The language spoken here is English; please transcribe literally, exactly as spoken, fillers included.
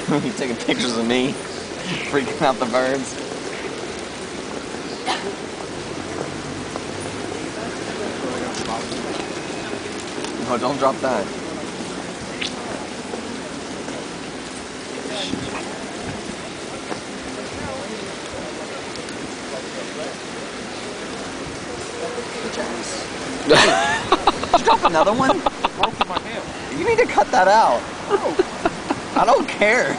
He's taking pictures of me, freaking out the birds. No, don't drop that. Did you drop another one? You need to cut that out. I don't care.